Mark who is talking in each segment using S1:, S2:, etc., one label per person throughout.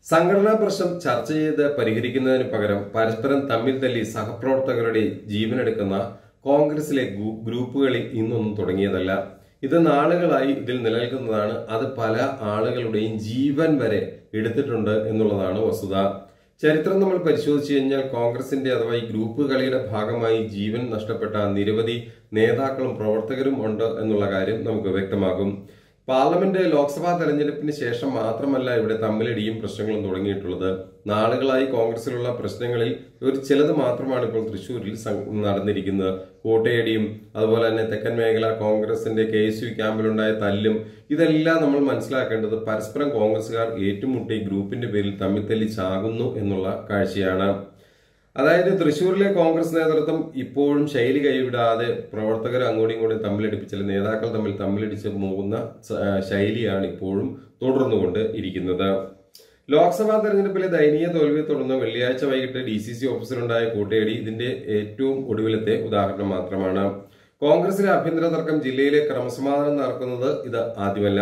S1: സംഘടനാ പ്രശ്നം ചർച്ച ചെയ്ത് പരിഹരിക്കുന്നതിന് പകരം പരസ്പരം തമ്മിൽ തല്ലി സഹപ്രവർത്തകരുടെ ജീവനെടുക്കുന്ന കോൺഗ്രസിലെ ഗ്രൂപ്പുകളിൽ ഇന്നൊന്നും തുടങ്ങിയതല്ല. ഇത് നാളുകളായി ഇതിൽ നിലനിൽക്കുന്നതാണ്. അത് പല ആളുകളുടെയും ജീവൻ വരെ എടുത്തിട്ടുണ്ട് എന്നുള്ളതാണ് വസ്തുത. ചരിത്രം നമ്മൾ പരിശോധിച്ചു കഴിഞ്ഞാൽ കോൺഗ്രസിന്റെ അഥവാ ഈ ഗ്രൂപ്പ് കളിയുടെ ഭാഗമായി ജീവൻ നഷ്ടപ്പെട്ട നിരവധി നേതാക്കളും പ്രവർത്തകരും ഉണ്ട് എന്നുള്ള കാര്യം നമുക്ക് വ്യക്തമാകും. പാർലമെന്റ് ലോക്സഭാ തെരഞ്ഞെടുപ്പിന് ശേഷം മാത്രമല്ല ഇവിടെ തമ്മിലടിയും പ്രശ്നങ്ങളും തുടങ്ങിയിട്ടുള്ളത്. നാളുകളായി കോൺഗ്രസിലുള്ള പ്രശ്നങ്ങളിൽ ഒരു ചിലത് മാത്രമാണ് ഇപ്പോൾ തൃശ്ശൂരിൽ നടന്നിരിക്കുന്നത്. കോട്ടയടിയും അതുപോലെ തന്നെ തെക്കൻ മേഖല കോൺഗ്രസിന്റെ KSU ക്യാമ്പിലുണ്ടായ തല്ലും ഇതെല്ലാം നമ്മൾ മനസ്സിലാക്കേണ്ടത് പരസ്പരം കോൺഗ്രസുകാർ ഏറ്റുമുട്ടി ഗ്രൂപ്പിന്റെ പേരിൽ തമ്മിൽ തല്ലി ചാകുന്നു എന്നുള്ള കാഴ്ചയാണ്. അതായത് തൃശ്ശൂരിലെ കോൺഗ്രസ് നേതൃത്വം ഇപ്പോഴും ശൈലി കൈവിടാതെ പ്രവർത്തകർ അങ്ങോട്ടും ഇങ്ങോട്ടും തമ്മിലടിപ്പിച്ച് ചില നേതാക്കൾ തമ്മിൽ തമ്മിലടിച്ച് പോകുന്ന ശൈലിയാണ് ഇപ്പോഴും തുടർന്നുകൊണ്ട് ഇരിക്കുന്നത്. ലോക്സഭാ തെരഞ്ഞെടുപ്പിലെ ദയനീയ തോൽവിയെ തുടർന്ന് വെള്ളിയാഴ്ച വൈകിട്ട് DCC ഓഫീസിലുണ്ടായ കൂട്ടയടി ഇതിന്റെ ഏറ്റവും ഒടുവിലത്തെ ഉദാഹരണം മാത്രമാണ്. കോൺഗ്രസിലെ ആഭ്യന്തര തർക്കം ജില്ലയിലെ ക്രമസമാധാനം നടക്കുന്നത് ഇത് ആദ്യമല്ല.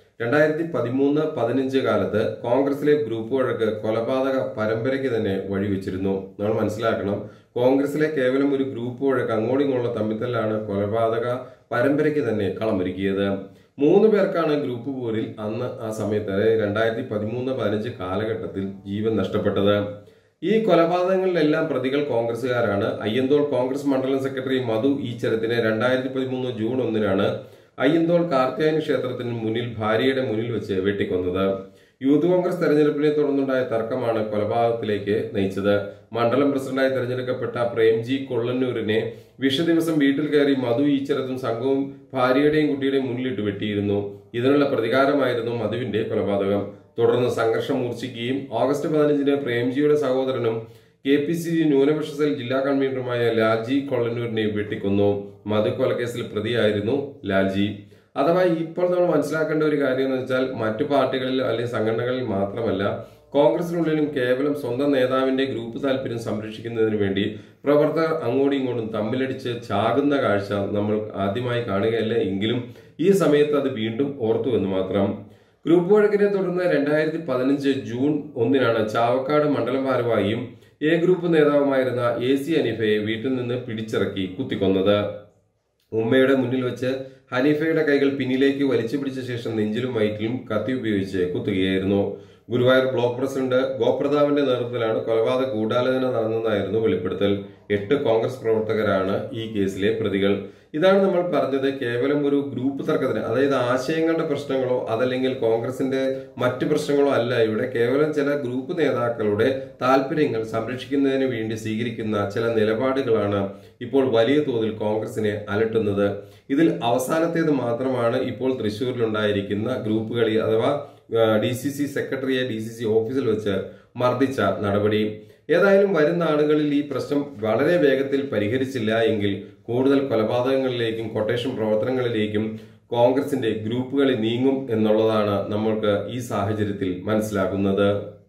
S1: 2013-15 കാലത്ത് കോൺഗ്രസിലെ ഗ്രൂപ്പ് വഴക്ക് കൊലപാതക പരമ്പരയ്ക്ക് തന്നെ വഴിവെച്ചിരുന്നു. നമ്മൾ മനസ്സിലാക്കണം, കോൺഗ്രസിലെ കേവലം ഒരു ഗ്രൂപ്പ് വഴക്ക് അങ്ങോട്ടുമുള്ള തമ്മിത്തല്ലാണ് കൊലപാതക പരമ്പരയ്ക്ക് തന്നെ കളമൊരുക്കിയത്. 3 പേർക്കാണ് ഗ്രൂപ്പ് പോരിൽ അന്ന് ആ സമയത്ത് അതായത് 2013-15 കാലഘട്ടത്തിൽ ജീവൻ നഷ്ടപ്പെട്ടത്. ഈ കൊലപാതകങ്ങളിലെല്ലാം പ്രതികൾ കോൺഗ്രസുകാരാണ്. അയ്യന്തോൾ കോൺഗ്രസ് മണ്ഡലം സെക്രട്ടറി മധു ഈച്ചരത്തിനെ 2013 ജൂൺ 1 അയ്യന്തോൾ കാർത്യായനി ക്ഷേത്രത്തിന് മുന്നിൽ ഭാര്യയുടെ മുന്നിൽ വെച്ച് വെട്ടിക്കൊന്നത്. യൂത്ത് കോൺഗ്രസ് തെരഞ്ഞെടുപ്പിനെ തുടർന്നുണ്ടായ തർക്കമാണ് കൊലപാതകത്തിലേക്ക് നയിച്ചത്. മണ്ഡലം പ്രസിഡന്റായി തെരഞ്ഞെടുക്കപ്പെട്ട പ്രേംജി കൊള്ളന്നൂരിനെ വിഷുദിവസം വീട്ടിൽ കയറി മധു ഈച്ചരത്തും സംഘവും ഭാര്യയുടെയും കുട്ടിയുടെയും മുന്നിലിട്ട് വെട്ടിയിരുന്നു. ഇതിനുള്ള പ്രതികാരമായിരുന്നു മധുവിന്റെ കൊലപാതകം. തുടർന്ന് സംഘർഷം മൂർച്ഛിക്കുകയും ഓഗസ്റ്റ് 15 പ്രേംജിയുടെ സഹോദരനും KPCC ന്യൂനപക്ഷ സെൽ ജില്ലാ കൺവീനറുമായ ലാൽജി കൊള്ളന്നൂരിനെ വെട്ടിക്കൊന്നു. മധു കൊലക്കേസിൽ പ്രതിയായിരുന്നു ലാൽജി. അഥവാ ഇപ്പോൾ നമ്മൾ മനസ്സിലാക്കേണ്ട ഒരു കാര്യം എന്ന് വെച്ചാൽ മറ്റു പാർട്ടികളിൽ അല്ലെങ്കിൽ സംഘടനകളിൽ മാത്രമല്ല കോൺഗ്രസിനുള്ളിലും കേവലം സ്വന്തം നേതാവിന്റെ ഗ്രൂപ്പ് താല്പര്യം സംരക്ഷിക്കുന്നതിന് വേണ്ടി പ്രവർത്തകർ അങ്ങോട്ടും ഇങ്ങോട്ടും തമ്മിലടിച്ച് ചാകുന്ന കാഴ്ച നമ്മൾ ആദ്യമായി കാണുകയല്ല. എങ്കിലും ഈ സമയത്ത് അത് വീണ്ടും ഓർത്തു എന്ന് മാത്രം. ഗ്രൂപ്പ് വഴക്കിനെ തുടർന്ന് 2015 ജൂൺ 1 ചാവക്കാട് മണ്ഡലം ഭാരവാഹിയും ഗ്രൂപ്പ് നേതാവുമായിരുന്ന AC ഹനീഫയെ വീട്ടിൽ നിന്ന് പിടിച്ചിറക്കി കുത്തിക്കൊന്നത്. ഉമ്മയുടെ മുന്നിൽ വെച്ച് ഹനീഫയുടെ കൈകൾ പിന്നിലേക്ക് വലിച്ചു പിടിച്ച ശേഷം നെഞ്ചിലും വയറ്റിലും കത്തി ഉപയോഗിച്ച് കുത്തുകയായിരുന്നു. ഗുരുവായൂർ ബ്ലോക്ക് പ്രസിഡന്റ് ഗോപ്രതാപിന്റെ നേതൃത്വത്തിലാണ് കൊലപാതക ഗൂഢാലോചന നടന്നതെന്നായിരുന്നു വെളിപ്പെടുത്തൽ. 8 കോൺഗ്രസ് പ്രവർത്തകരാണ് ഈ കേസിലെ പ്രതികൾ. ഇതാണ് നമ്മൾ പറഞ്ഞത്, കേവലം ഒരു ഗ്രൂപ്പ് തർക്കത്തിന്, അതായത് ആശയങ്ങളുടെ പ്രശ്നങ്ങളോ അതല്ലെങ്കിൽ കോൺഗ്രസിന്റെ മറ്റു പ്രശ്നങ്ങളോ അല്ല. ഇവിടെ കേവലം ചില ഗ്രൂപ്പ് നേതാക്കളുടെ താല്പര്യങ്ങൾ സംരക്ഷിക്കുന്നതിന് വേണ്ടി സ്വീകരിക്കുന്ന ചില നിലപാടുകളാണ് ഇപ്പോൾ വലിയ തോതിൽ കോൺഗ്രസിനെ അലട്ടുന്നത്. ഇതിൽ അവസാനത്തേത് മാത്രമാണ് ഇപ്പോൾ തൃശ്ശൂരിലുണ്ടായിരിക്കുന്ന ഗ്രൂപ്പ് കളി അഥവാ DCC സെക്രട്ടറിയെ DCC ഓഫീസിൽ വെച്ച് മർദ്ദിച്ച നടപടി. ഏതായാലും വരുന്ന ആളുകളിൽ ഈ പ്രശ്നം വളരെ വേഗത്തിൽ പരിഹരിച്ചില്ല എങ്കിൽ കൂടുതൽ കൊലപാതകങ്ങളിലേക്കും കൊട്ടേഷൻ പ്രവർത്തനങ്ങളിലേക്കും കോൺഗ്രസിന്റെ ഗ്രൂപ്പുകളിൽ നീങ്ങും എന്നുള്ളതാണ് നമ്മൾക്ക് ഈ സാഹചര്യത്തിൽ മനസ്സിലാകുന്നത്.